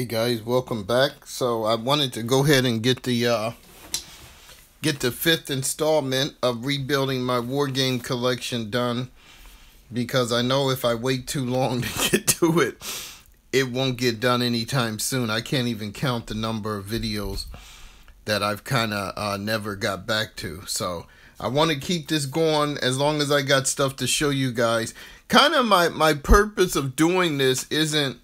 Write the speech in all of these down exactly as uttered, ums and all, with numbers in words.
Guys, welcome back. So I wanted to go ahead and get the uh, get the fifth installment of rebuilding my Wargame collection done, because I know if I wait too long to get to it, it won't get done anytime soon. I can't even count the number of videos that I've kind of uh, never got back to. So I want to keep this going as long as I got stuff to show you guys. Kind of my, my purpose of doing this isn't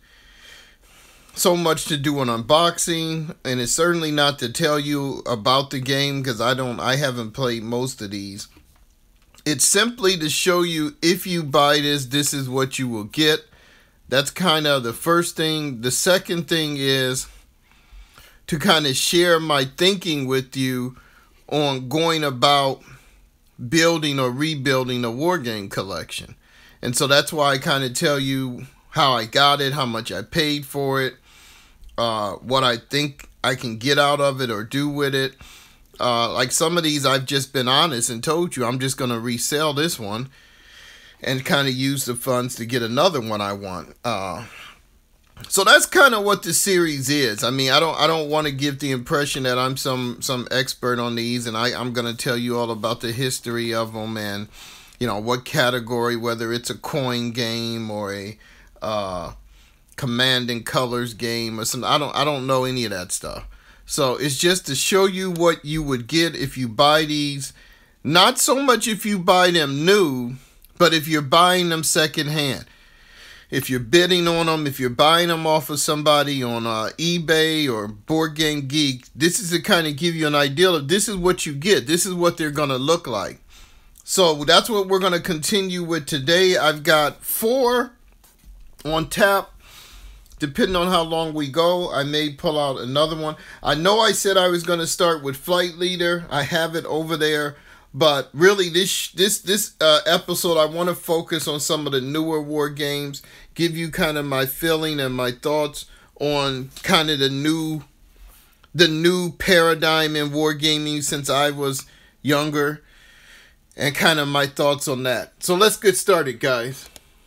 so much to do an unboxing, and it's certainly not to tell you about the game, because I don't I haven't played most of these. It's simply to show you, if you buy this, this is what you will get. That's kind of the first thing. The second thing is to kind of share my thinking with you on going about building or rebuilding a Wargame collection. And so that's why I kind of tell you how I got it, how much I paid for it, uh, what I think I can get out of it or do with it. Uh, like some of these, I've just been honest and told you I'm just going to resell this one and kind of use the funds to get another one I want. Uh, so that's kind of what the series is. I mean, I don't I don't want to give the impression that I'm some some expert on these, and I, I'm going to tell you all about the history of them and, you know, what category, whether it's a coin game or a uh, command and colors game or something. I don't I don't know any of that stuff. So it's just to show you what you would get if you buy these. Not so much if you buy them new, but if you're buying them secondhand. If you're bidding on them, if you're buying them off of somebody on uh, eBay or Board Game Geek, this is to kind of give you an idea of this is what you get. This is what they're going to look like. So that's what we're going to continue with today. I've got four on tap. Depending on how long we go, I may pull out another one. I know I said I was going to start with Flight Leader. I have it over there. But really, this this this uh, episode, I want to focus on some of the newer war games, give you kind of my feeling and my thoughts on kind of the new, the new paradigm in wargaming since I was younger, and kind of my thoughts on that. So let's get started, guys.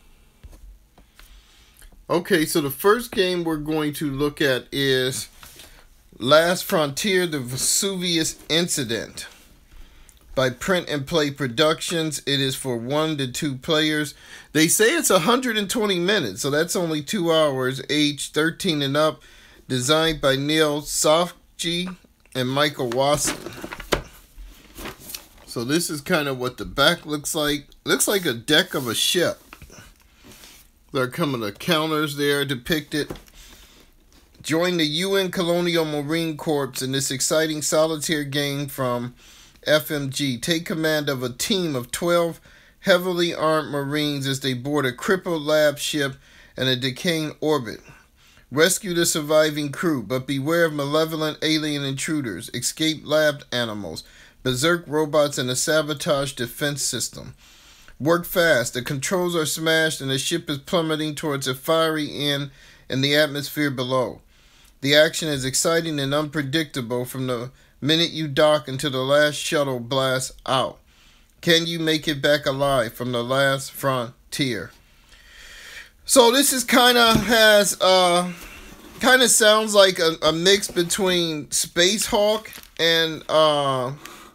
Okay, so the first game we're going to look at is Last Frontier, the Vesuvius Incident by Print and Play Productions. It is for one to two players. They say it's one hundred twenty minutes, so that's only two hours, age thirteen and up. Designed by Neil Sofji and Michael Wasson. So this is kind of what the back looks like. Looks like a deck of a ship. There are coming the counters there depicted. Join the U N Colonial Marine Corps in this exciting solitaire game from F M G. Take command of a team of twelve heavily armed Marines as they board a crippled lab ship in a decaying orbit. Rescue the surviving crew, but beware of malevolent alien intruders, escaped lab animals, berserk robots, and a sabotage defense system. Work fast. The controls are smashed and the ship is plummeting towards a fiery end in the atmosphere below. The action is exciting and unpredictable from the minute you dock until the last shuttle blasts out. Can you make it back alive from the Last Frontier? So this is kind of has uh kind of sounds like a, a mix between Space Hawk and uh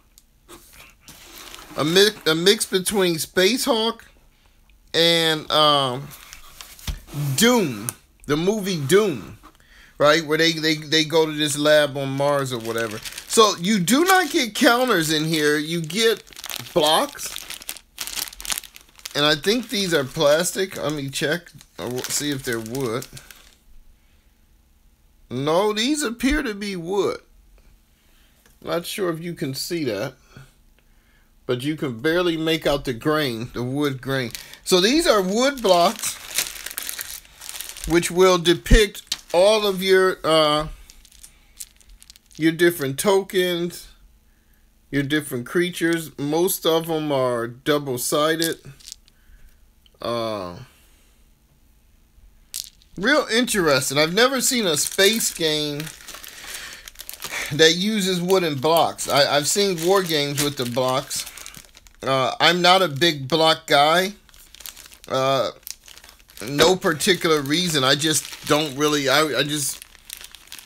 a mix a mix between Space Hawk and um Doom, the movie Doom. Right, where they, they, they go to this lab on Mars or whatever. So you do not get counters in here. You get blocks. And I think these are plastic. Let me check. I'll see if they're wood. No, these appear to be wood. Not sure if you can see that. But you can barely make out the grain, the wood grain. So these are wood blocks, which will depict all of your uh, your different tokens, your different creatures. Most of them are double-sided. Uh, real interesting. I've never seen a space game that uses wooden blocks. I, I've seen war games with the blocks. Uh, I'm not a big block guy. Uh, no particular reason. I just don't really, I, I just,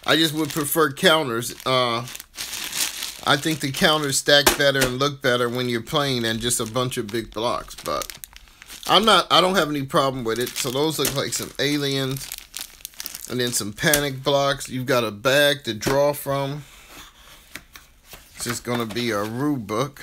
I just would prefer counters. Uh, I think the counters stack better and look better when you're playing than just a bunch of big blocks. But I'm not, I don't have any problem with it. So those look like some aliens. And then some panic blocks. You've got a bag to draw from. It's just going to be a rule book.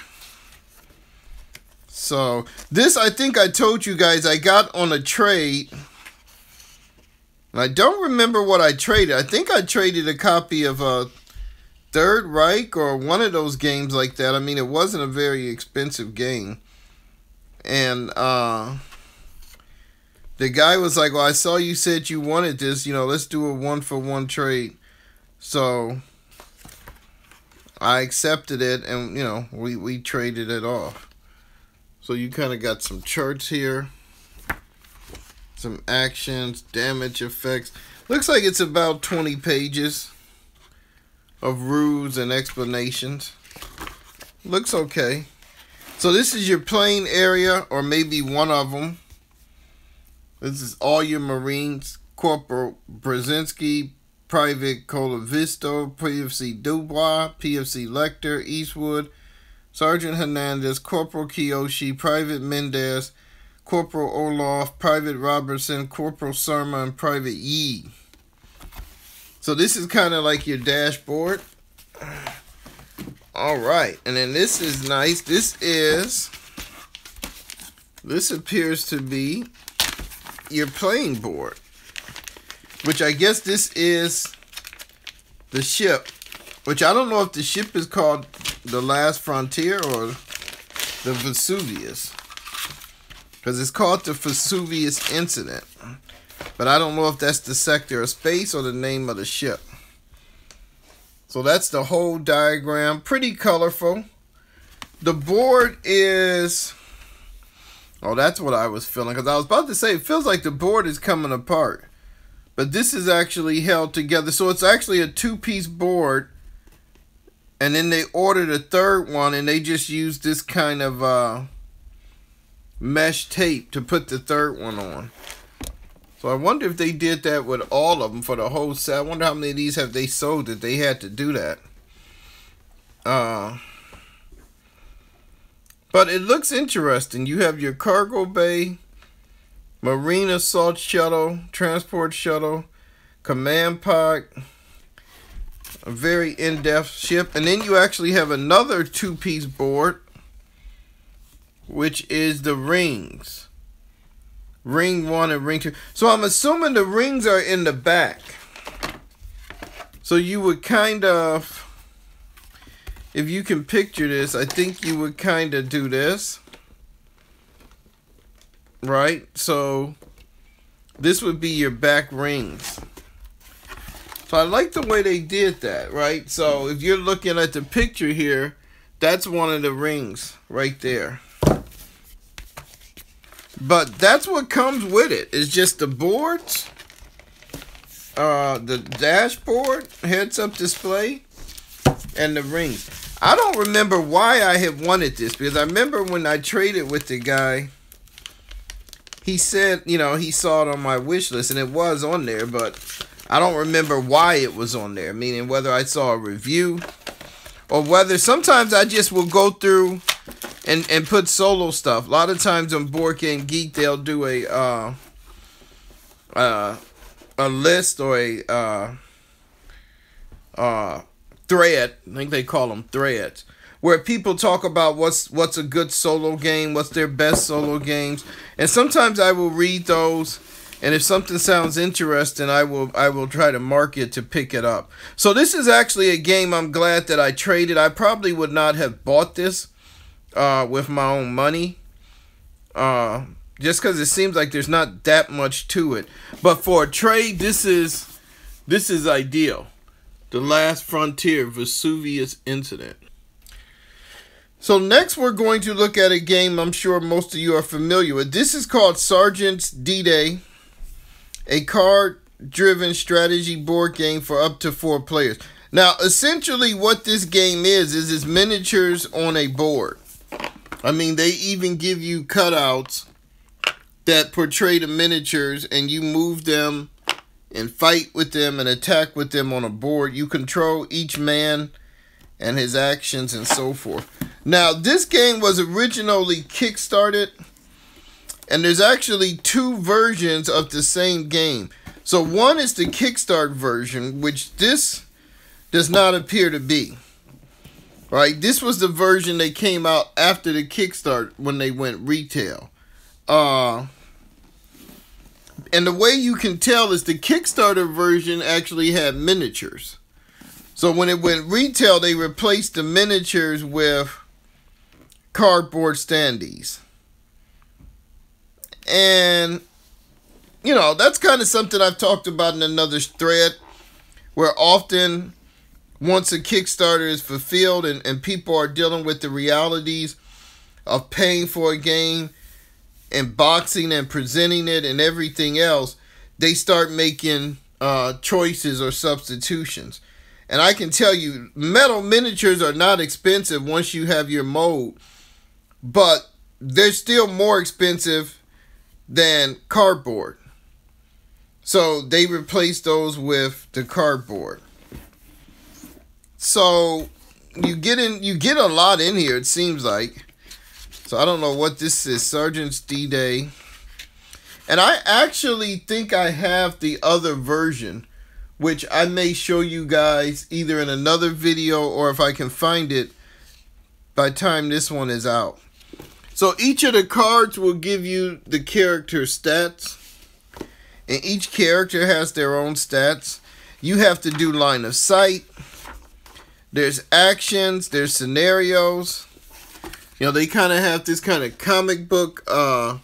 So this, I think I told you guys, I got on a trade. And I don't remember what I traded. I think I traded a copy of a Third Reich or one of those games like that. I mean, it wasn't a very expensive game. And uh, the guy was like, well, I saw you said you wanted this. You know, let's do a one-for-one trade. So I accepted it, and, you know, we, we traded it off. So you kind of got some charts here. Some actions, damage effects. Looks like it's about twenty pages of rules and explanations. Looks okay. So this is your playing area, or maybe one of them. This is all your Marines. Corporal Brzezinski, Private Colavisto, P F C Dubois, P F C Lecter, Eastwood, Sergeant Hernandez, Corporal Kiyoshi, Private Mendez, Corporal Olaf, Private Robertson, Corporal Surma, and Private Yee. So this is kind of like your dashboard. All right, and then this is nice. This is, this appears to be your playing board, which I guess this is the ship, which I don't know if the ship is called the Last Frontier or the Vesuvius, because it's called the Vesuvius Incident, but I don't know if that's the sector of space or the name of the ship. So that's the whole diagram. Pretty colorful. The board is... Oh, that's what I was feeling. Because I was about to say, it feels like the board is coming apart. But this is actually held together. So it's actually a two-piece board. And then they ordered a third one. And they just used this kind of uh, mesh tape to put the third one on. So I wonder if they did that with all of them for the whole set. I wonder how many of these have they sold that they had to do that. Uh, but it looks interesting. You have your cargo bay, marine assault shuttle, transport shuttle, command pod, a very in-depth ship. And then you actually have another two-piece board, which is the rings. Ring one and ring two. So I'm assuming the rings are in the back. So you would kind of, if you can picture this, I think you would kind of do this. Right? So this would be your back rings. So I like the way they did that, right? So if you're looking at the picture here, that's one of the rings right there. But that's what comes with it. It's just the boards, uh, the dashboard, heads-up display, and the rings. I don't remember why I had wanted this, because I remember when I traded with the guy, he said, you know, he saw it on my wish list, and it was on there, but I don't remember why it was on there, meaning whether I saw a review or whether sometimes I just will go through and and put solo stuff. A lot of times on Board Game Geek, they'll do a uh, uh, a list or a uh, uh, thread. I think they call them threads, where people talk about what's what's a good solo game, what's their best solo games, and sometimes I will read those. And if something sounds interesting, I will I will try to mark it to pick it up. So this is actually a game I'm glad that I traded. I probably would not have bought this uh, with my own money. Uh, just because it seems like there's not that much to it. But for a trade, this is this is ideal. The Last Frontier, Vesuvius Incident. So next we're going to look at a game I'm sure most of you are familiar with. This is called Sergeant's D-Day. A card-driven strategy board game for up to four players. Now, essentially what this game is, is it's miniatures on a board. I mean, they even give you cutouts that portray the miniatures, and you move them and fight with them and attack with them on a board. You control each man and his actions and so forth. Now, this game was originally kickstarted, and there's actually two versions of the same game. So one is the Kickstart version, which this does not appear to be. Right? This was the version that came out after the Kickstart when they went retail. Uh, and the way you can tell is the Kickstarter version actually had miniatures. So when it went retail, they replaced the miniatures with cardboard standees. And, you know, that's kind of something I've talked about in another thread, where often once a Kickstarter is fulfilled and, and people are dealing with the realities of paying for a game and boxing and presenting it and everything else, they start making uh, choices or substitutions. And I can tell you, metal miniatures are not expensive once you have your mold, but they're still more expensive than cardboard. So they replaced those with the cardboard. So you get in, you get a lot in here, it seems like. So I don't know what this is. Sergeant's D-Day. And I actually think I have the other version, which I may show you guys either in another video or if I can find it by the time this one is out. So each of the cards will give you the character stats. And each character has their own stats. You have to do line of sight. There's actions. There's scenarios. You know, they kind of have this kind of comic book, uh,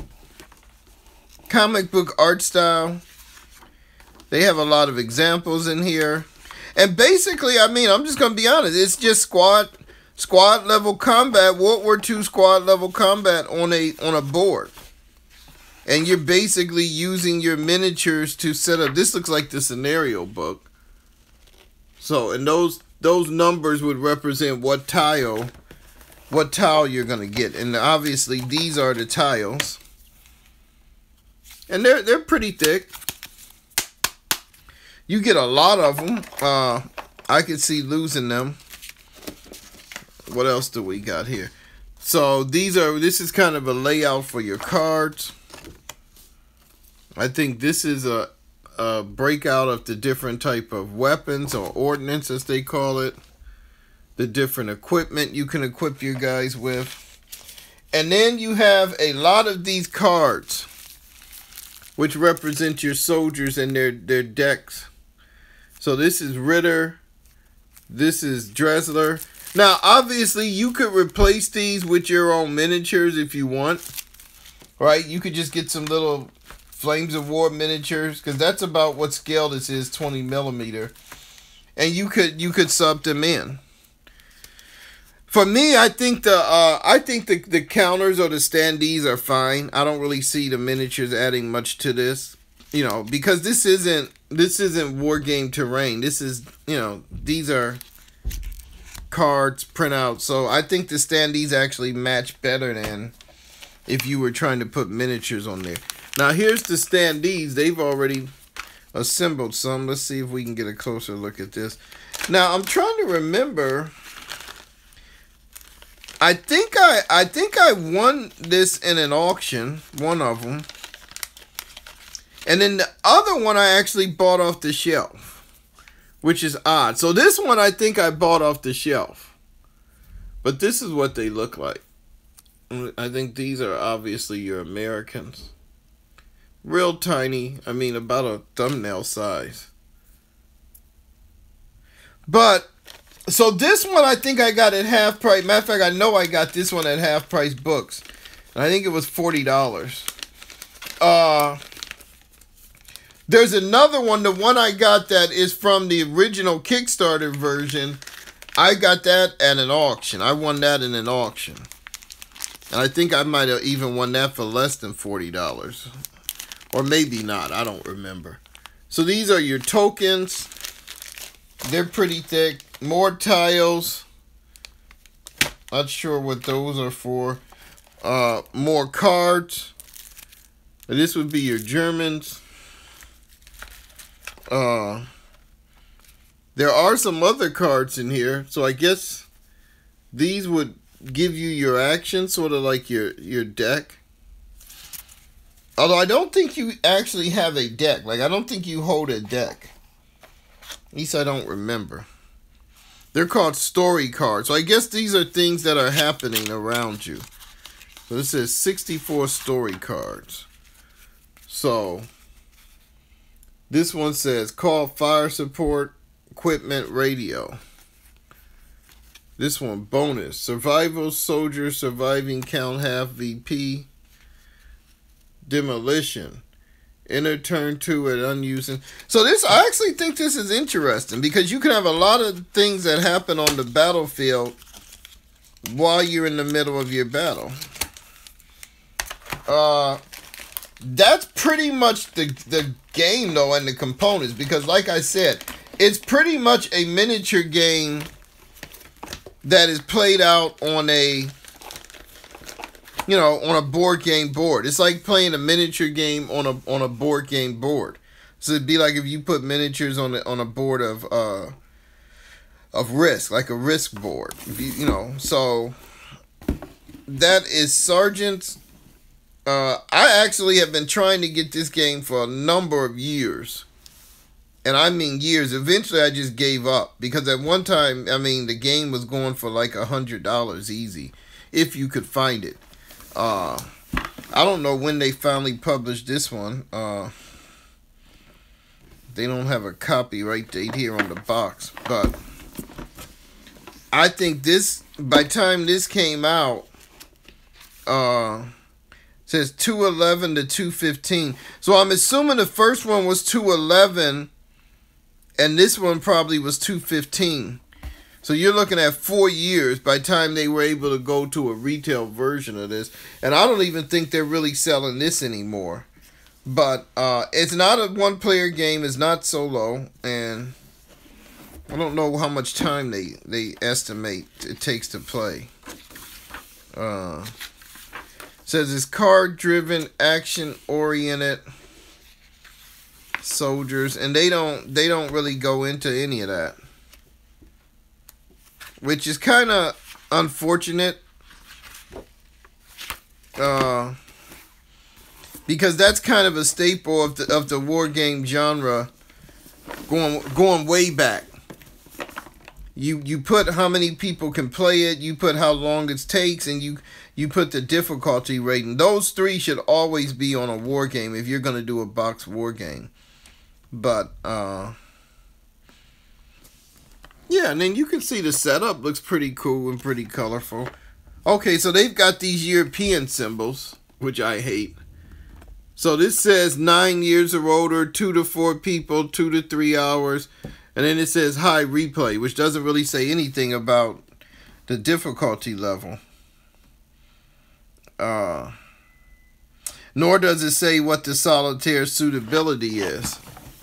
comic book art style. They have a lot of examples in here. And basically, I mean, I'm just going to be honest. It's just squad squad level combat, World War Two squad level combat on a on a board. And you're basically using your miniatures to set up. This looks like the scenario book. So, and those those numbers would represent what tile what tile you're going to get. And obviously, these are the tiles. And they're they're pretty thick. You get a lot of them. Uh, I could see losing them. What else do we got here? So these are, this is kind of a layout for your cards. I think this is a, a breakout of the different type of weapons or ordnance, as they call it. The different equipment you can equip your guys with. And then you have a lot of these cards, which represent your soldiers and their, their decks. So this is Ritter. This is Dressler. Now, obviously, you could replace these with your own miniatures if you want. Right? You could just get some little Flames of War miniatures, because that's about what scale this is, twenty millimeter. And you could you could sub them in. For me, I think the uh, I think the, the counters or the standees are fine. I don't really see the miniatures adding much to this. You know, because this isn't this isn't Wargame terrain. This is, you know, these are cards, printouts. So I think the standees actually match better than if you were trying to put miniatures on there. Now here's the standees. They've already assembled some. Let's see if we can get a closer look at this. Now I'm trying to remember. I think I I think I won this in an auction, one of them. And then the other one I actually bought off the shelf, which is odd. So this one I think I bought off the shelf. But this is what they look like. I think these are obviously your Americans. Real tiny. I mean, about a thumbnail size. But, so this one I think I got at half price. Matter of fact, I know I got this one at half price books. And I think it was forty dollars. Uh... There's another one, the one I got that is from the original Kickstarter version. I got that at an auction. I won that in an auction. And I think I might have even won that for less than forty dollars. Or maybe not, I don't remember. So these are your tokens. They're pretty thick. More tiles. Not sure what those are for. Uh, more cards. This would be your Germans. Uh, there are some other cards in here, so I guess these would give you your action, sort of like your your deck. Although I don't think you actually have a deck. Like, I don't think you hold a deck. At least I don't remember. They're called story cards. So I guess these are things that are happening around you. So this says sixty-four story cards. So this one says call fire support equipment radio. This one, bonus. Survival soldier surviving count half V P. Demolition. Enter turn two at unused. So this, I actually think this is interesting because you can have a lot of things that happen on the battlefield while you're in the middle of your battle. Uh, that's pretty much the, the game though, and the components, because like I said, it's pretty much a miniature game that is played out on a, you know, on a board game board. It's like playing a miniature game on a on a board game board. So it'd be like if you put miniatures on a, on a board of uh of Risk, like a Risk board. You, you know, so that is Sergeant. Uh, I actually have been trying to get this game for a number of years. And I mean years. Eventually I just gave up. Because at one time, I mean, the game was going for like a hundred dollars easy. If you could find it. Uh, I don't know when they finally published this one. Uh, they don't have a copyright date here on the box. But I think this, by the time this came out, uh, it says two eleven to two fifteen. So I'm assuming the first one was two eleven. And this one probably was two fifteen. So you're looking at four years by the time they were able to go to a retail version of this. And I don't even think they're really selling this anymore. But uh, it's not a one-player game. It's not solo. And I don't know how much time they, they estimate it takes to play. Uh, says it's card-driven, action-oriented soldiers. And they don't, they don't really go into any of that. Which is kind of unfortunate. Uh, because that's kind of a staple of the of the war game genre going going way back. You you put how many people can play it, you put how long it takes, and you you put the difficulty rating. Those three should always be on a war game if you're gonna do a box war game. But uh yeah, and then you can see the setup looks pretty cool and pretty colorful. Okay, so they've got these European symbols, which I hate. So this says nine years or older, two to four people, two to three hours. And then it says high replay, which doesn't really say anything about the difficulty level. Uh, nor does it say what the solitaire suitability is.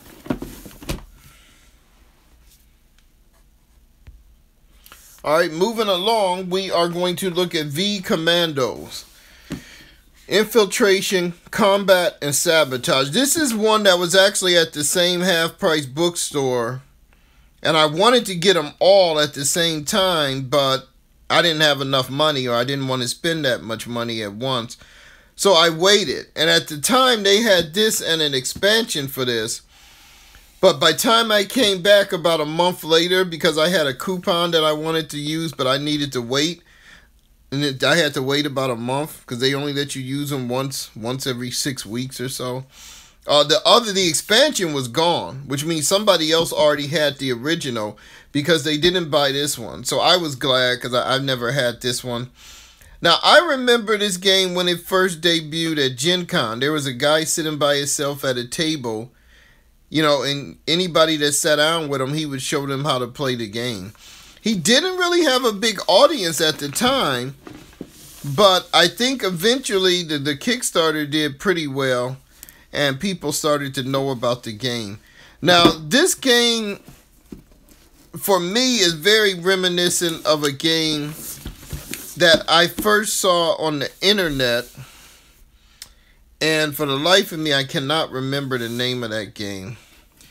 Alright, moving along, we are going to look at V Commandos. Infiltration, combat, and sabotage. This is one that was actually at the same half-price bookstore. And I wanted to get them all at the same time, but I didn't have enough money, or I didn't want to spend that much money at once. So I waited. And at the time, they had this and an expansion for this. But by the time I came back about a month later, because I had a coupon that I wanted to use, but I needed to wait, and it, I had to wait about a month because they only let you use them once, once every six weeks or so. Uh, the other, the expansion was gone, which means somebody else already had the original because they didn't buy this one. So I was glad because I've never had this one. Now, I remember this game when it first debuted at Gen Con. There was a guy sitting by himself at a table. You know, and anybody that sat down with him, he would show them how to play the game. He didn't really have a big audience at the time, but I think eventually the, the Kickstarter did pretty well, and people started to know about the game. Now, this game, for me, is very reminiscent of a game that I first saw on the internet. And for the life of me, I cannot remember the name of that game.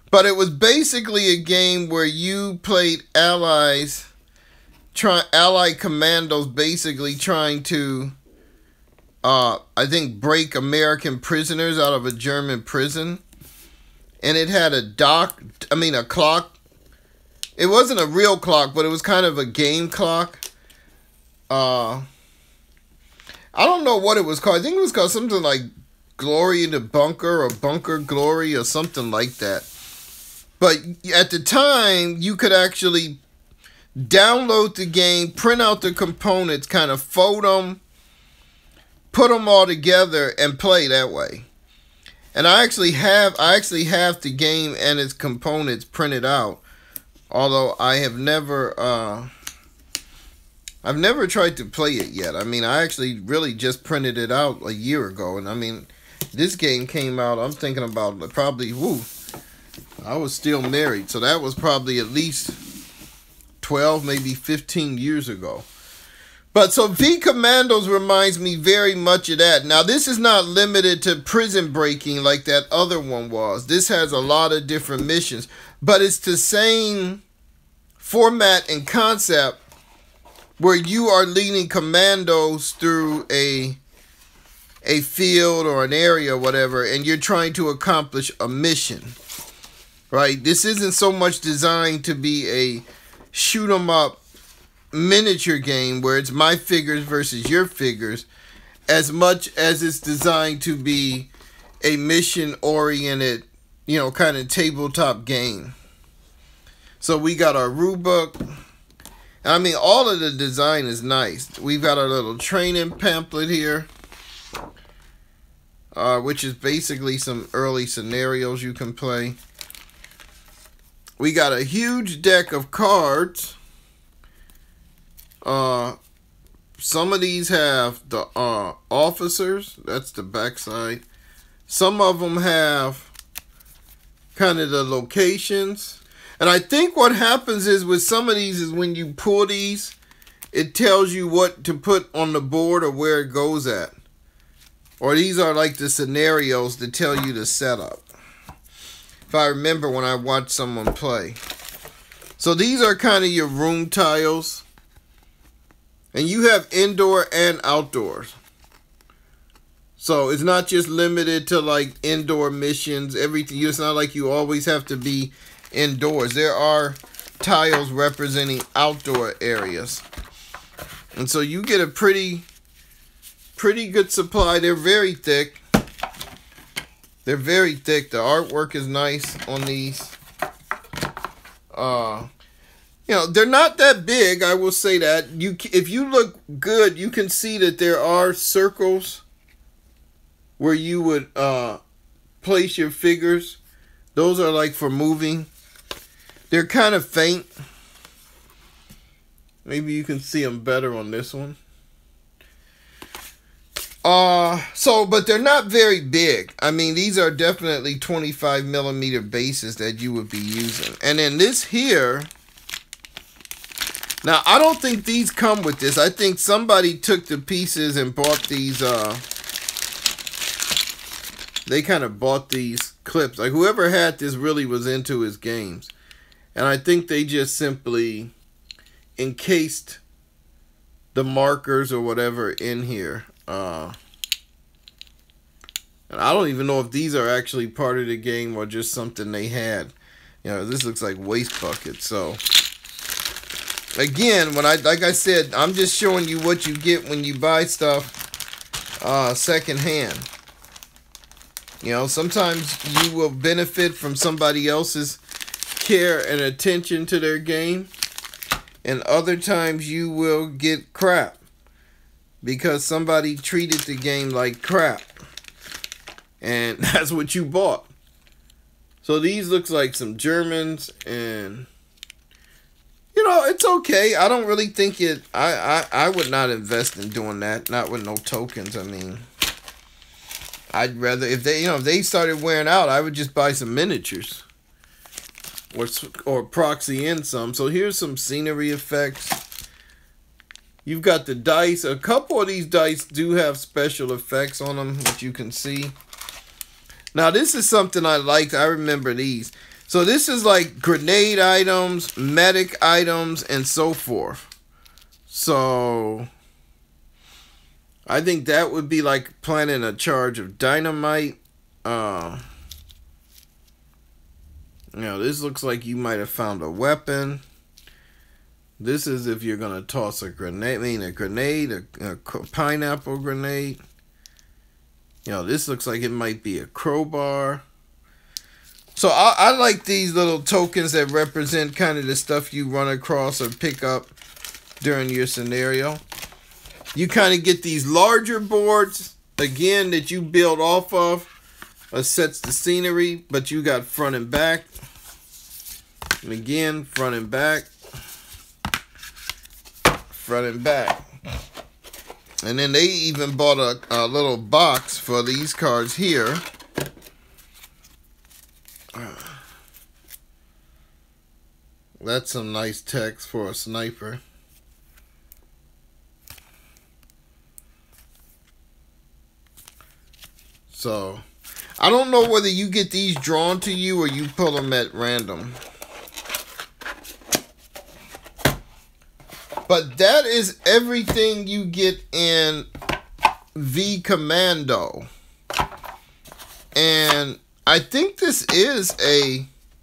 But it was basically a game where you played allies, try allied commandos, basically trying to, uh, I think, break American prisoners out of a German prison. And it had a dock, I mean a clock. It wasn't a real clock, but it was kind of a game clock. Uh, I don't know what it was called. I think it was called something like Glory in the Bunker or Bunker Glory or something like that. But at the time, you could actually download the game, print out the components, kind of fold them, put them all together, and play that way. And I actually have I actually have the game and its components printed out, although I have never uh, I've never tried to play it yet. I mean, I actually really just printed it out a year ago, and I mean, this game came out. I'm thinking about probably whoo, I was still married, so that was probably at least twelve, maybe fifteen years ago. But so V Commandos reminds me very much of that. Now, this is not limited to prison breaking like that other one was. This has a lot of different missions. But it's the same format and concept where you are leading commandos through a, a field or an area or whatever, and you're trying to accomplish a mission. Right? This isn't so much designed to be a shoot 'em up miniature game where it's my figures versus your figures, as much as it's designed to be a mission oriented, you know, kind of tabletop game. So we got our rule book. I mean, all of the design is nice. We've got our little training pamphlet here, uh, which is basically some early scenarios you can play. We got a huge deck of cards. Uh, some of these have the uh, officers. That's the backside. Some of them have kind of the locations. And I think what happens is with some of these is when you pull these, it tells you what to put on the board or where it goes at. Or these are like the scenarios that tell you the setup. If I remember when I watched someone play. So these are kind of your room tiles. And you have indoor and outdoors. So it's not just limited to like indoor missions, everything. It's not like you always have to be indoors. There are tiles representing outdoor areas. And so you get a pretty, pretty good supply. They're very thick. They're very thick. The artwork is nice on these. Uh... You know, they're not that big, I will say that. You, if you look good, you can see that there are circles where you would uh, place your figures. Those are like for moving. They're kind of faint. Maybe you can see them better on this one. Uh, so, but they're not very big. I mean, these are definitely twenty-five millimeter bases that you would be using. And then this here... Now, I don't think these come with this. I think somebody took the pieces and bought these, uh... They kind of bought these clips. Like, whoever had this really was into his games. And I think they just simply encased the markers or whatever in here. Uh... And I don't even know if these are actually part of the game or just something they had. You know, this looks like waste buckets, so... Again, when I like I said, I'm just showing you what you get when you buy stuff uh, secondhand. You know, sometimes you will benefit from somebody else's care and attention to their game, and other times you will get crap because somebody treated the game like crap, and that's what you bought. So these looks like some Germans, and you know, it's okay. I don't really think it... I, I, I would not invest in doing that. Not with no tokens. I mean, I'd rather... If they, you know, if they started wearing out, I would just buy some miniatures. Or, or proxy in some. So here's some scenery effects. You've got the dice. A couple of these dice do have special effects on them, which you can see. Now, this is something I liked. I remember these. So this is like grenade items, medic items, and so forth. So I think that would be like planting a charge of dynamite. Uh, you know, this looks like you might have found a weapon. This is if you're going to toss a grenade, I mean a grenade, a, a pineapple grenade. You know, this looks like it might be a crowbar. So I, I like these little tokens that represent kind of the stuff you run across or pick up during your scenario. You kind of get these larger boards, again, that you build off of. It sets the scenery, but you got front and back. And again, front and back. Front and back. And then they even bought a, a little box for these cards here. That's some nice text for a sniper. So, I don't know whether you get these drawn to you or you pull them at random. But that is everything you get in V Commando. And I think this is a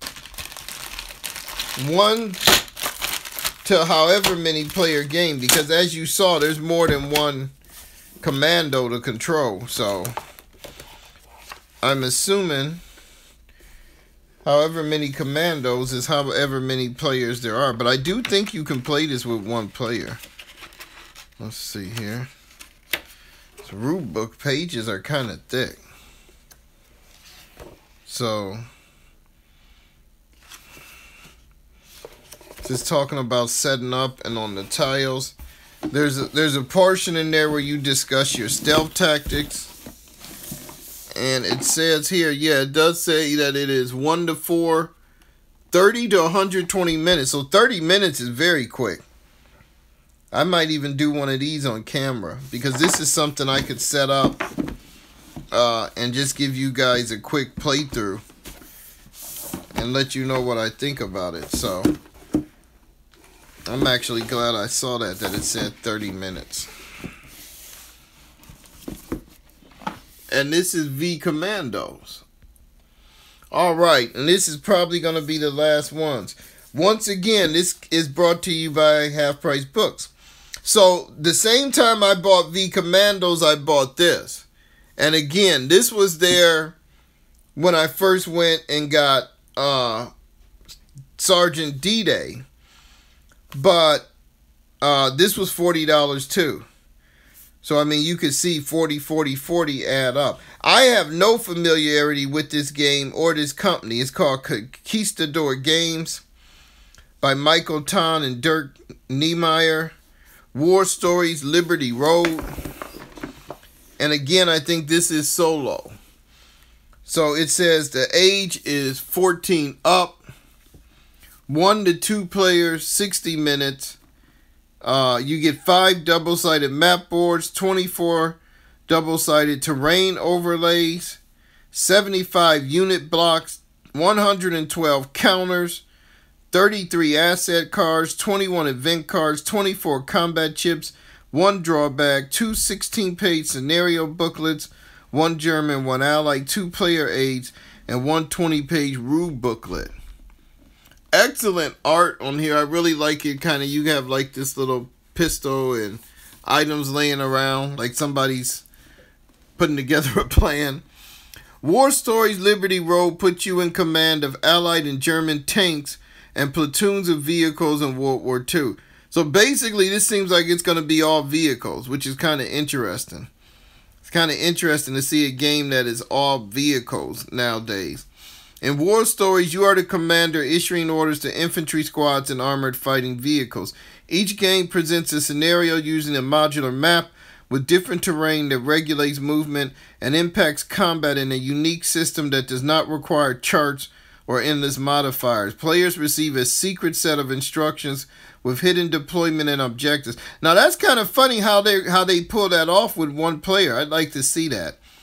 one to however many player game, because as you saw, there's more than one commando to control. So I'm assuming however many commandos is however many players there are. But I do think you can play this with one player. Let's see here. The rule book pages are kind of thick. So just talking about setting up and on the tiles. There's a, there's a portion in there where you discuss your stealth tactics. And it says here, yeah, it does say that it is one to four, thirty to one hundred twenty minutes. So thirty minutes is very quick. I might even do one of these on camera, because this is something I could set up uh, and just give you guys a quick playthrough and let you know what I think about it. So I'm actually glad I saw that, that it said thirty minutes. And this is V Commandos. Alright, and this is probably going to be the last ones. Once again, this is brought to you by Half Price Books. So, the same time I bought V Commandos, I bought this. And again, this was there when I first went and got uh, Sergeant D-Day. But uh, this was forty dollars too. So, I mean, you could see forty, forty, forty add up. I have no familiarity with this game or this company. It's called Conquistador Games by Michael Ton and Dirk Niemeyer. War Stories, Liberty Road. And again, I think this is solo. So, it says the age is fourteen up. One to two players, sixty minutes. Uh, you get five double-sided map boards, twenty-four double-sided terrain overlays, seventy-five unit blocks, one hundred twelve counters, thirty-three asset cards, twenty-one event cards, twenty-four combat chips, one drawback, two sixteen-page scenario booklets, one German, one Allied, two player aids, and one twenty-page rule booklet. Excellent art on here. I really like it. Kind of, you have like this little pistol and items laying around like somebody's putting together a plan. War Stories Liberty Road puts you in command of Allied and German tanks and platoons of vehicles in World War Two. So basically, this seems like it's going to be all vehicles, which is kind of interesting. It's kind of interesting to see a game that is all vehicles nowadays. In War Stories, you are the commander issuing orders to infantry squads and armored fighting vehicles. Each game presents a scenario using a modular map with different terrain that regulates movement and impacts combat in a unique system that does not require charts or endless modifiers. Players receive a secret set of instructions with hidden deployment and objectives. Now that's kind of funny how they how they pull that off with one player. I'd like to see that.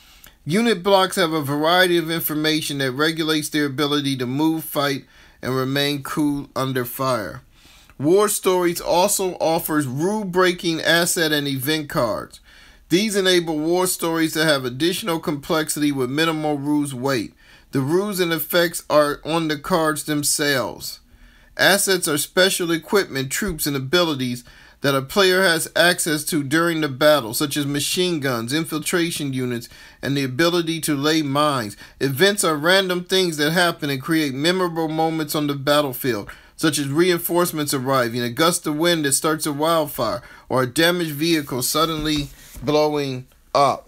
Unit blocks have a variety of information that regulates their ability to move, fight, and remain cool under fire. War Stories also offers rule-breaking asset and event cards. These enable War Stories to have additional complexity with minimal rules weight. The rules and effects are on the cards themselves. Assets are special equipment, troops, and abilities that a player has access to during the battle, such as machine guns, infiltration units, and the ability to lay mines. Events are random things that happen and create memorable moments on the battlefield, such as reinforcements arriving, a gust of wind that starts a wildfire, or a damaged vehicle suddenly blowing up.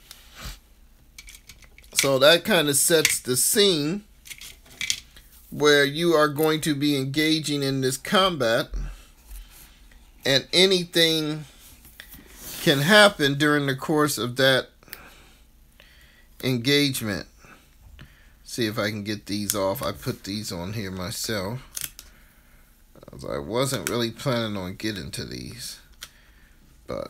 So that kind of sets the scene where you are going to be engaging in this combat, and anything can happen during the course of that engagement. See if I can get these off. I put these on here myself. I wasn't really planning on getting to these, but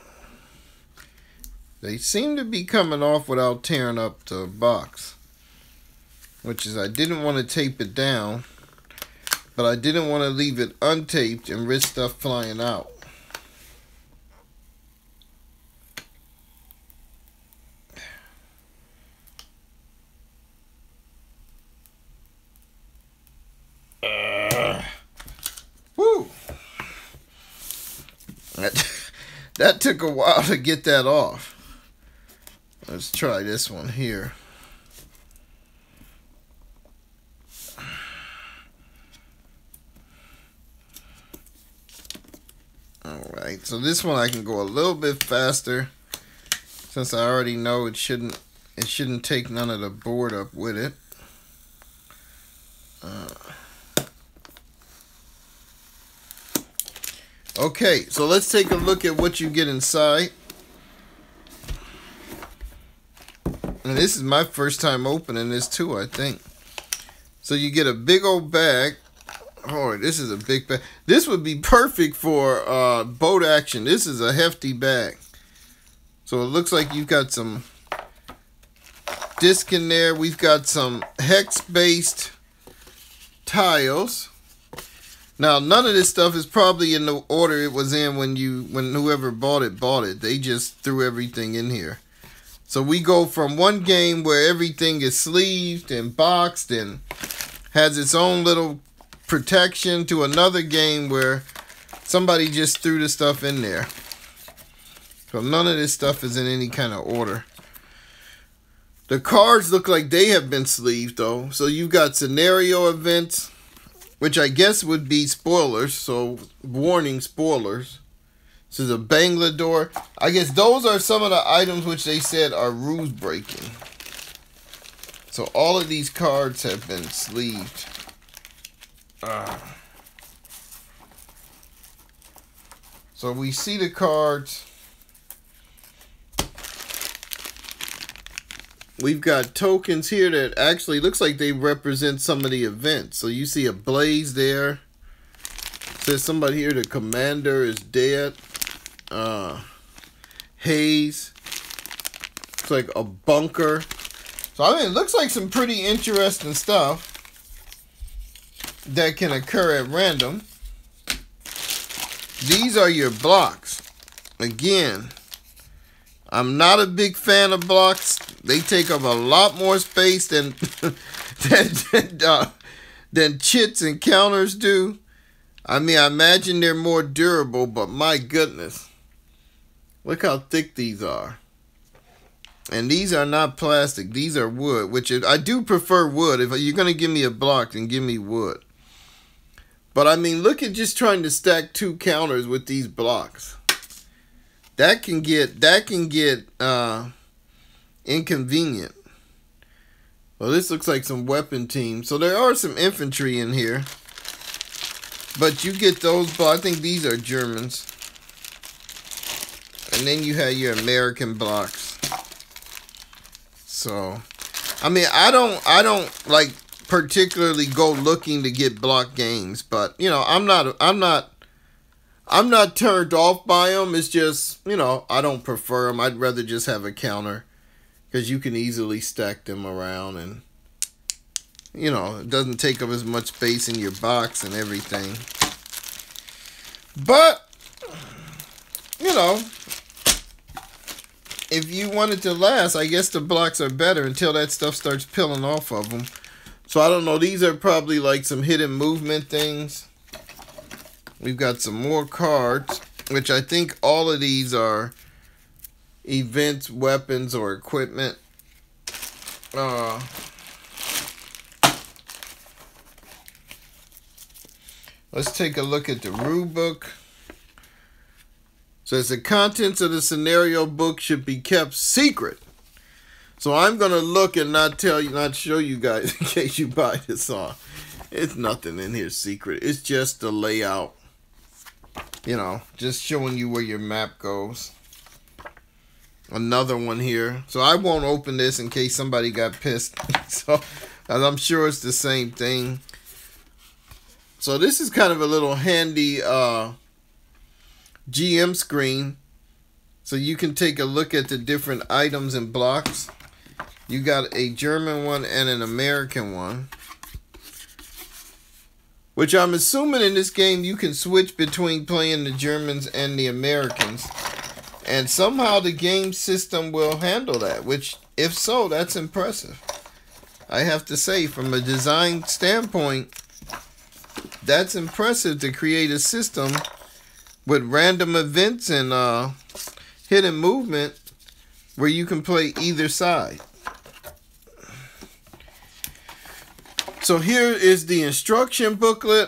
they seem to be coming off without tearing up the box, which is I didn't want to tape it down, but I didn't want to leave it untaped and risk stuff flying out. Uh, woo! That, that took a while to get that off. Let's try this one here. Alright, so this one I can go a little bit faster, since I already know it shouldn't it shouldn't take none of the board up with it. Uh, okay, so let's take a look at what you get inside. And this is my first time opening this too, I think. So you get a big old bag. Oh, this is a big bag. This would be perfect for uh, boat action. This is a hefty bag. So it looks like you've got some disc in there. We've got some hex-based tiles. Now, none of this stuff is probably in the order it was in when you, when whoever bought it, bought it. They just threw everything in here. So we go from one game where everything is sleeved and boxed and has its own little protection to another game where somebody just threw the stuff in there. So none of this stuff is in any kind of order. The cards look like they have been sleeved though. So you've got scenario events, which I guess would be spoilers. So warning, spoilers. This is a Banglador. I guess those are some of the items which they said are rules breaking. So all of these cards have been sleeved. Uh. So we see the cards. We've got tokens here that actually looks like they represent some of the events. So you see a blaze there. Says somebody here, the commander is dead. Uh, haze. It's like a bunker. So I mean, it looks like some pretty interesting stuff that can occur at random. These are your blocks. Again, I'm not a big fan of blocks. They take up a lot more space than than, than, uh, than chits and counters do. I mean, I imagine they're more durable, but my goodness. Look how thick these are. And these are not plastic. These are wood, which is, I do prefer wood. If you're going to give me a block, then give me wood. But I mean, look at just trying to stack two counters with these blocks. That can get, that can get uh, inconvenient. Well, this looks like some weapon team. So there are some infantry in here. But you get those, but I think these are Germans. And then you have your American blocks. So, I mean, I don't, I don't like particularly go looking to get block games, but you know, I'm not, I'm not, I'm not turned off by them. It's just, you know, I don't prefer them. I'd rather just have a counter because you can easily stack them around, and you know, it doesn't take up as much space in your box and everything. But you know, if you want it to last, I guess the blocks are better until that stuff starts peeling off of them. So I don't know, these are probably like some hidden movement things. We've got some more cards, which I think all of these are events, weapons, or equipment. Uh, let's take a look at the rule book. Says the contents of the scenario book should be kept secret. So I'm gonna look and not tell you, not show you guys in case you buy this on. It's nothing in here secret. It's just the layout. You know, just showing you where your map goes. Another one here. So I won't open this in case somebody got pissed. So I'm sure it's the same thing. So this is kind of a little handy uh G M screen, so you can take a look at the different items and blocks. You got a German one and an American one, which I'm assuming in this game you can switch between playing the Germans and the Americans, and somehow the game system will handle that, which if so, that's impressive. I have to say, from a design standpoint, that's impressive to create a system with random events and uh, hidden movement where you can play either side. So here is the instruction booklet.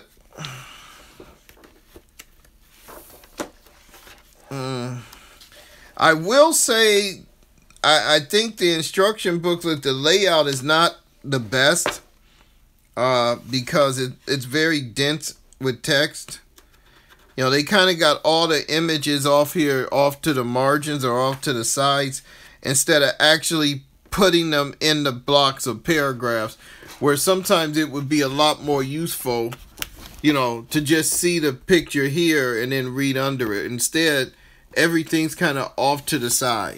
Uh, I will say, I, I think the instruction booklet, the layout is not the best uh, because it, it's very dense with text. You know, they kind of got all the images off here, off to the margins or off to the sides, instead of actually putting them in the blocks of paragraphs, where sometimes it would be a lot more useful, you know, to just see the picture here and then read under it. Instead, everything's kind of off to the side.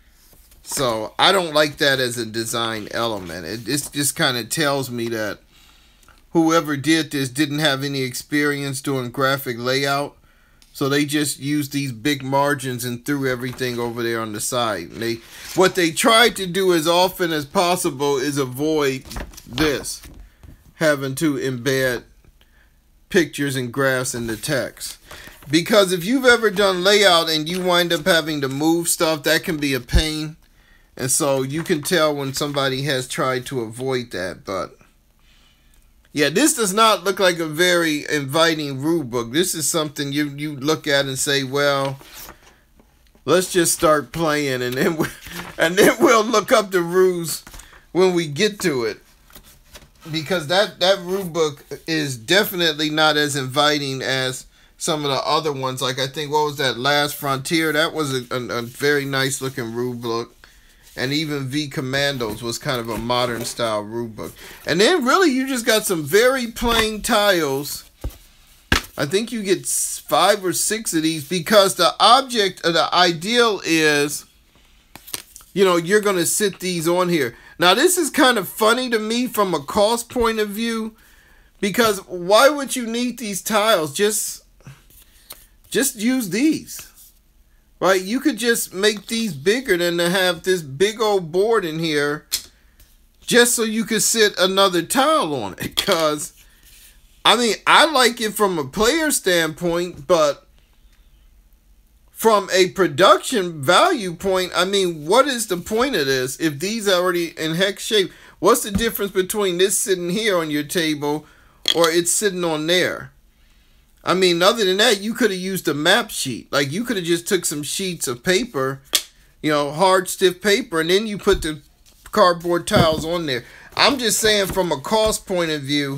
So I don't like that as a design element. It, it just kind of tells me that whoever did this didn't have any experience doing graphic layout, so they just used these big margins and threw everything over there on the side. And they, what they tried to do as often as possible is avoid this, having to embed pictures and graphs in the text. Because if you've ever done layout and you wind up having to move stuff, that can be a pain. And so you can tell when somebody has tried to avoid that, but yeah, this does not look like a very inviting rule book. This is something you, you look at and say, well, let's just start playing, and then we, and then we'll look up the rules when we get to it. Because that, that rule book is definitely not as inviting as some of the other ones. Like I think, what was that, Last Frontier? That was a, a, a very nice looking rule book. And even V Commandos was kind of a modern style rule book. And then really you just got some very plain tiles. I think you get five or six of these because the object or the ideal is, you know, you're going to sit these on here. Now this is kind of funny to me from a cost point of view, because why would you need these tiles? Just, just use these. Right, you could just make these bigger than to have this big old board in here just so you could sit another tile on it. Because, I mean, I like it from a player standpoint, but from a production value point, I mean, what is the point of this if these are already in hex shape? What's the difference between this sitting here on your table or it's sitting on there? I mean, other than that, you could have used a map sheet. Like, you could have just took some sheets of paper, you know, hard, stiff paper, and then you put the cardboard tiles on there. I'm just saying from a cost point of view,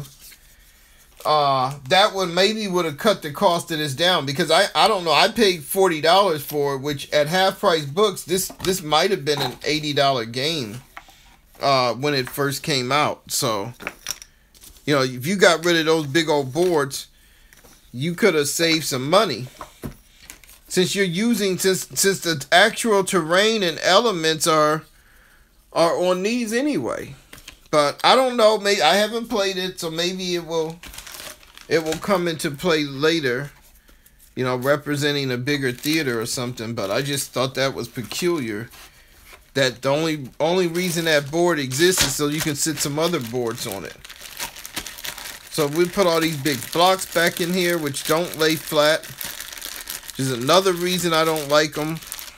uh, that would maybe would have cut the cost of this down. Because I, I don't know, I paid forty dollars for it, which at half-price books, this, this might have been an eighty dollar game uh, when it first came out. So, you know, if you got rid of those big old boards, you could have saved some money. Since you're using, since since the actual terrain and elements are are on these anyway. But I don't know. Maybe I haven't played it, so maybe it will it will come into play later. You know, representing a bigger theater or something. But I just thought that was peculiar. That the only only reason that board exists is so you can sit some other boards on it. So we put all these big blocks back in here, which don't lay flat. Which is another reason I don't like them.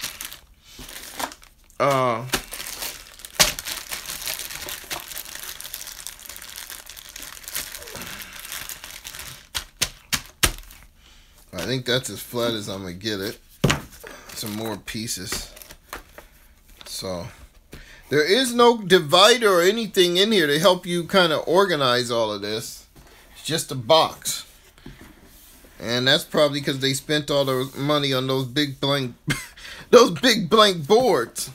Uh, I think that's as flat as I'm going to get it. Some more pieces. So, there is no divider or anything in here to help you kind of organize all of this. Just a box, and that's probably because they spent all the money on those big blank those big blank boards.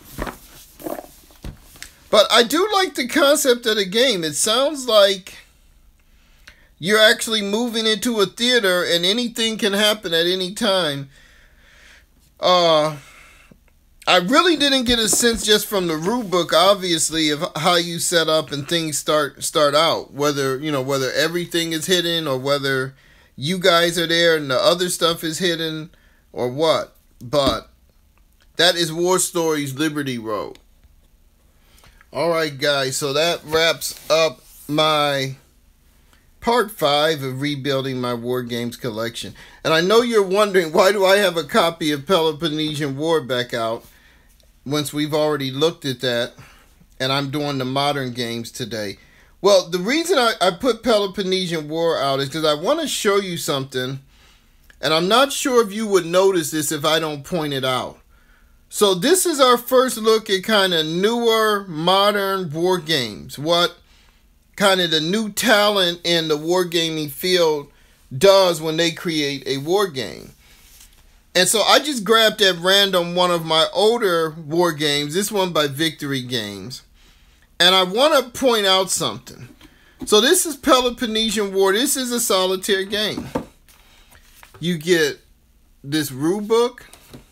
But I do like the concept of the game. It sounds like you're actually moving into a theater and anything can happen at any time. uh I really didn't get a sense just from the rule book, obviously, of how you set up and things start start out. Whether, you know, whether everything is hidden or whether you guys are there and the other stuff is hidden or what. But that is War Stories Liberty Road. Alright, guys, so that wraps up my part five of rebuilding my War Games collection. And I know you're wondering, why do I have a copy of Peloponnesian War back out? Once we've already looked at that, and I'm doing the modern games today. Well, the reason I, I put Peloponnesian War out is because I want to show you something, and I'm not sure if you would notice this if I don't point it out. So this is our first look at kind of newer, modern war games. What kind of the new talent in the wargaming field does when they create a war game. And so I just grabbed at random one of my older war games, this one by Victory Games. And I want to point out something. So this is Peloponnesian War. This is a solitaire game. You get this rule book.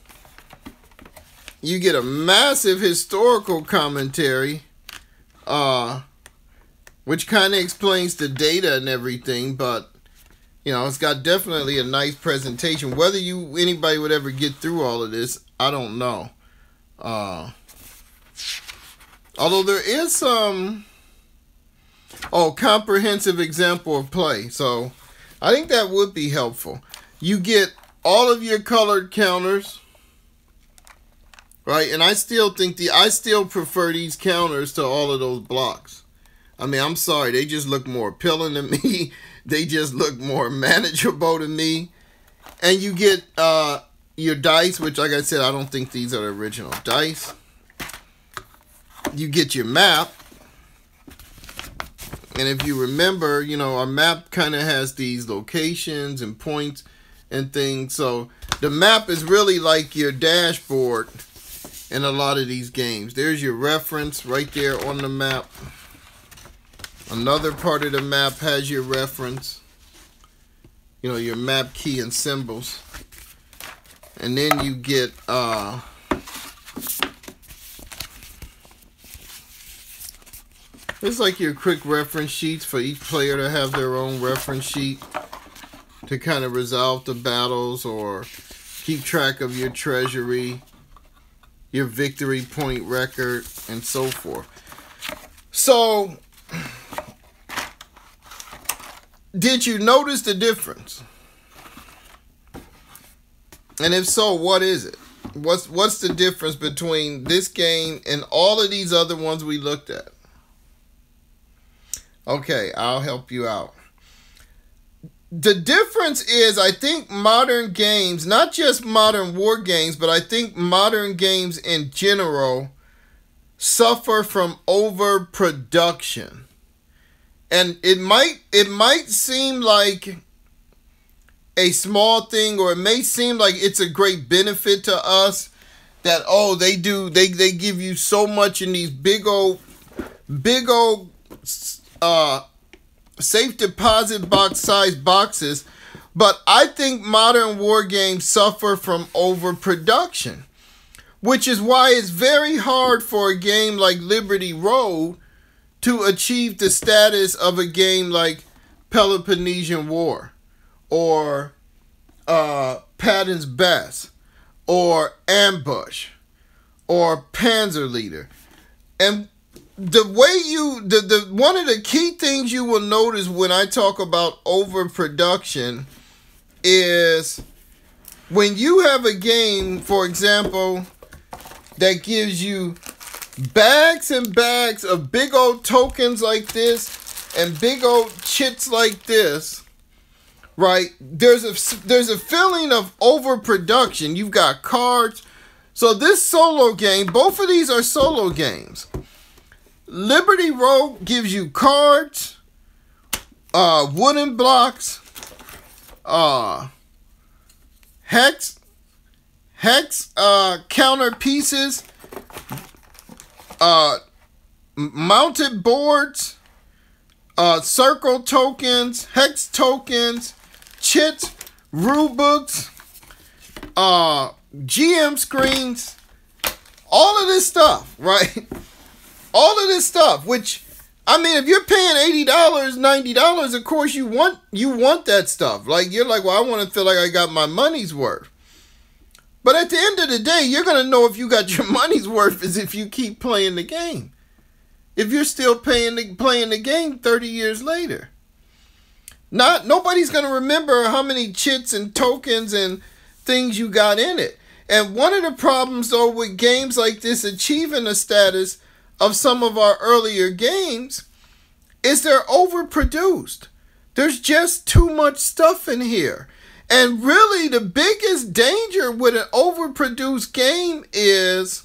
You get a massive historical commentary, uh, which kind of explains the data and everything, but you know, it's got definitely a nice presentation. Whether you anybody would ever get through all of this, I don't know. Uh, although there is some, oh, comprehensive example of play. So I think that would be helpful. You get all of your colored counters, right? And I still think the I still prefer these counters to all of those blocks. I mean, I'm sorry, they just look more appealing to me. They just look more manageable to me. And you get uh, your dice, which, like I said, I don't think these are the original dice. You get your map. And if you remember, you know, our map kind of has these locations and points and things. So the map is really like your dashboard in a lot of these games. There's your reference right there on the map. Another part of the map has your reference, you know, your map key and symbols. And then you get, uh, it's like your quick reference sheets for each player to have their own reference sheet to kind of resolve the battles or keep track of your treasury, your victory point record, and so forth. So, did you notice the difference? And if so, what is it? What's what's the difference between this game and all of these other ones we looked at? Okay, I'll help you out. The difference is, I think modern games, not just modern war games, but I think modern games in general suffer from overproduction. And it might it might seem like a small thing, or it may seem like it's a great benefit to us that, oh, they do they they give you so much in these big old big old uh safe deposit box size boxes. But I think modern war games suffer from overproduction. which is why it's very hard for a game like Liberty Road to achieve the status of a game like Peloponnesian War or uh, Patton's Best or Ambush or Panzer Leader. And the way you, the, the one of the key things you will notice when I talk about overproduction is when you have a game, for example, that gives you bags and bags of big old tokens like this and big old chits like this, right? There's a, there's a feeling of overproduction. You've got cards. So this solo game, both of these are solo games. Liberty Road gives you cards, uh, wooden blocks, uh, hex, hex uh, counter pieces, uh, mounted boards, uh, circle tokens, hex tokens, chits, rule books, uh, G M screens, all of this stuff, right? All of this stuff, which, I mean, if you're paying eighty dollars, ninety dollars, of course you want you want that stuff. Like, you're like, well, I want to feel like I got my money's worth. But at the end of the day, you're going to know if you got your money's worth is if you keep playing the game. If you're still paying the, playing the game thirty years later. Not, nobody's going to remember how many chits and tokens and things you got in it. And one of the problems, though, with games like this achieving a status of some of our earlier games is they're overproduced. There's just too much stuff in here. And really the biggest danger with an overproduced game is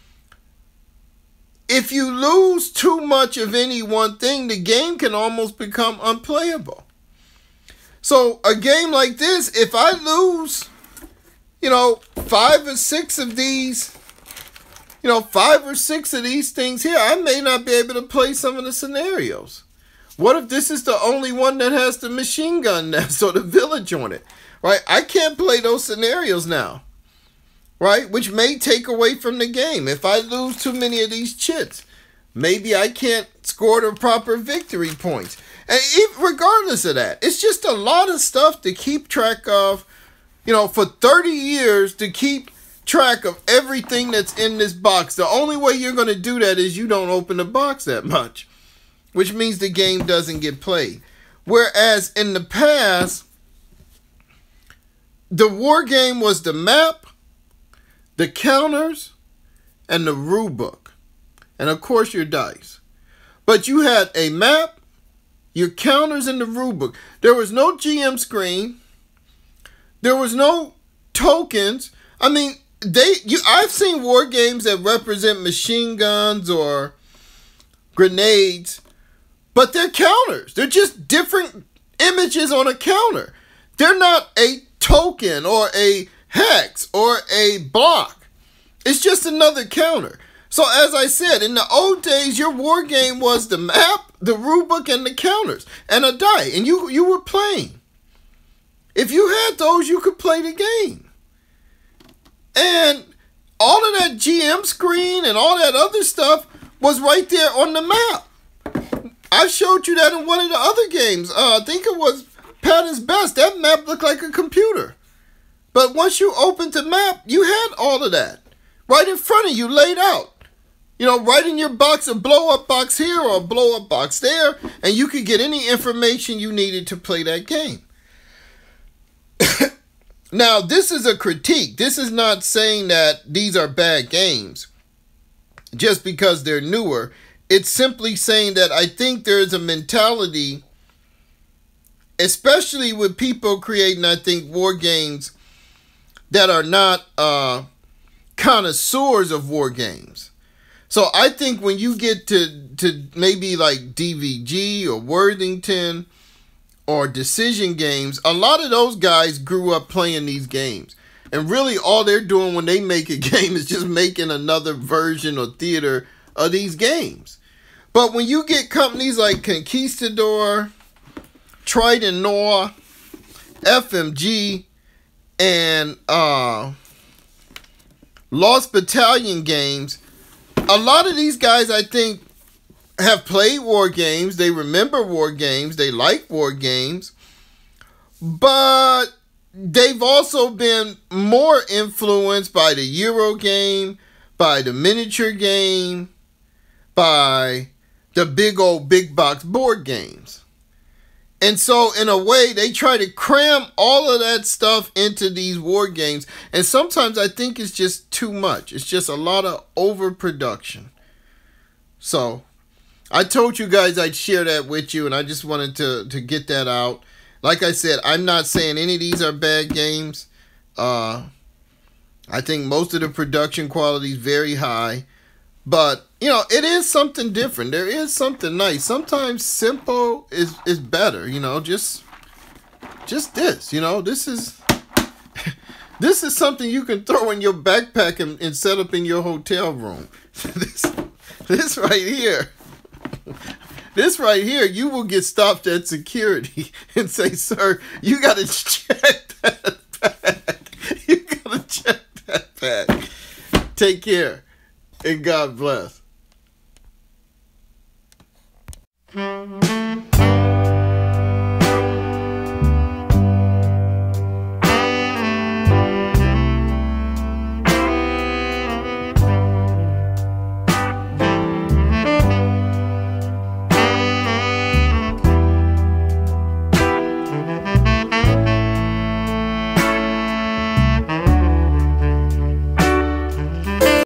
if you lose too much of any one thing, the game can almost become unplayable. So a game like this, if I lose, you know, five or six of these You know, five or six of these things here, I may not be able to play some of the scenarios. What if this is the only one that has the machine gun nest or the village on it? Right? I can't play those scenarios now. Right? Which may take away from the game. If I lose too many of these chits, maybe I can't score the proper victory points. And even regardless of that, it's just a lot of stuff to keep track of. You know, for thirty years to keep track of everything that's in this box. The only way you're going to do that is you don't open the box that much, which means the game doesn't get played. Whereas in the past, the war game was the map, the counters, and the rule book, and of course your dice. But you had a map, your counters, and the rule book. There was no G M screen. There was no tokens. I mean, They, you, I've seen war games that represent machine guns or grenades, but they're counters. They're just different images on a counter. They're not a token or a hex or a block. It's just another counter. So as I said, in the old days, your war game was the map, the rule book, and the counters, and a die, and you you were playing. If you had those, you could play the game. And all of that G M screen and all that other stuff was right there on the map. I showed you that in one of the other games. Uh, I think it was Patton's Best. That map looked like a computer. But once you opened the map, you had all of that right in front of you laid out. You know, right in your box, a blow-up box here or a blow-up box there, and you could get any information you needed to play that game. Now, this is a critique. This is not saying that these are bad games just because they're newer. It's simply saying that I think there's a mentality, especially with people creating, I think, war games that are not uh, connoisseurs of war games. So I think when you get to, to maybe like D V G or Worthington or Decision Games, a lot of those guys grew up playing these games. And really all they're doing when they make a game is just making another version or theater of these games. But when you get companies like Conquistador, Trident Noir, F M G, and uh, Lost Battalion games. A lot of these guys, I think, have played war games. They remember war games. They like war games. But they've also been more influenced by the Euro game, by the miniature game, by the big old big box board games. And so, in a way, they try to cram all of that stuff into these war games. And sometimes I think it's just too much. It's just a lot of overproduction. So, I told you guys I'd share that with you, and I just wanted to, to get that out. Like I said, I'm not saying any of these are bad games. Uh, I think most of the production quality is very high. But, you know, it is something different. There is something nice. Sometimes simple is, is better, you know, just just this, you know, this is this is something you can throw in your backpack and, and set up in your hotel room. this this right here. This right here, you will get stopped at security and say, "Sir, you got to check that bag. You got to check that bag." Take care. And God bless.